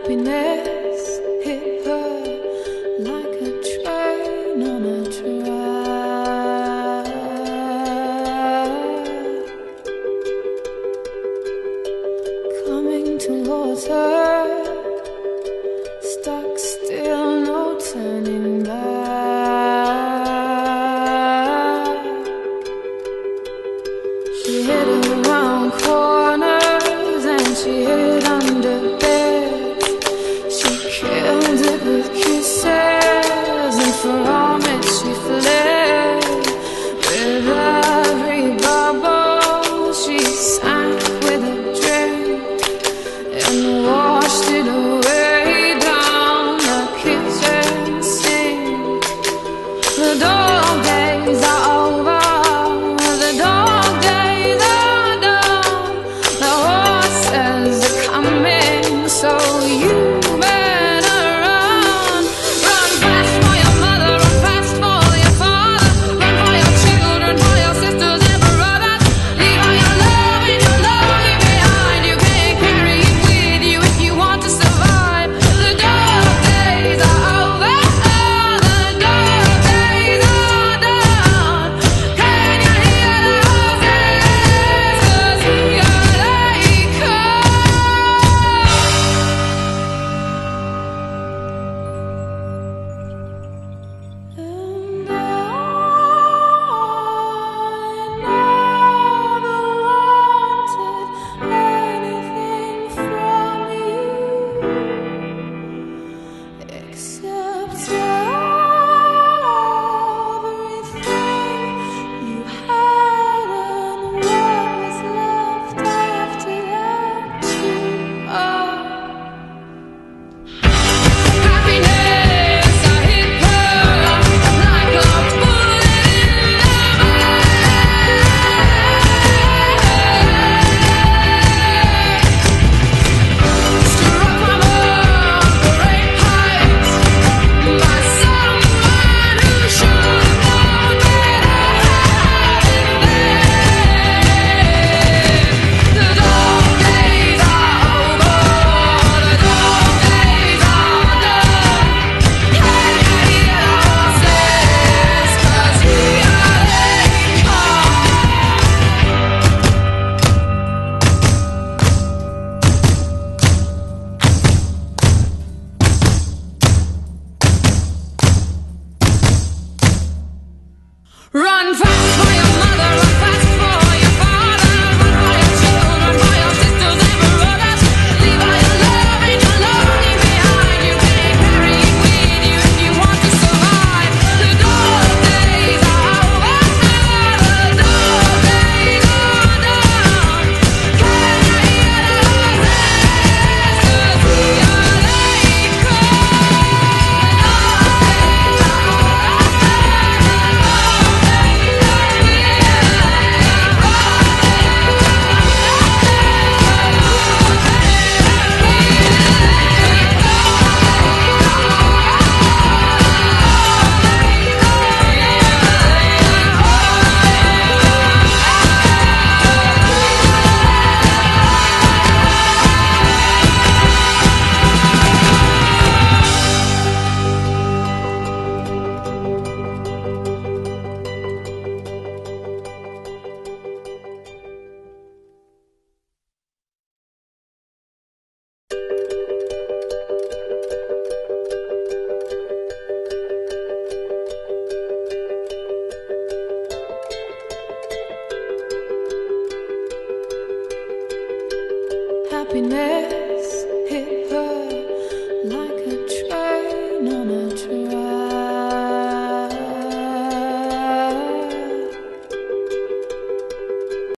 happiness hit her like a train on a track, coming towards her, stuck still, no turning back. She hid around corners and she hid under beds. She killed it with kisses, and from it she fled. With every bubble she sank with a drink and washed it away down the kitchen sink. The dog days are over, the dog days are done. The horses are coming, so you better run. Run fast for your mother, run fast for your father, run for your children, for your sisters and brothers. Leave all your love and your lonely behind. You can't carry it with you if you want to survive. The dog days are over, the dog days are done. Can you hear the horses? 'Cause here they come. And I never wanted anything from you except everything you had and what was left after that too. Happiness, I hit her like a bullet in the struck from a great height by someone who should have known better. The dog days are over, the dog days are done. Can you hear the horses? 'Cause here they come. Run fast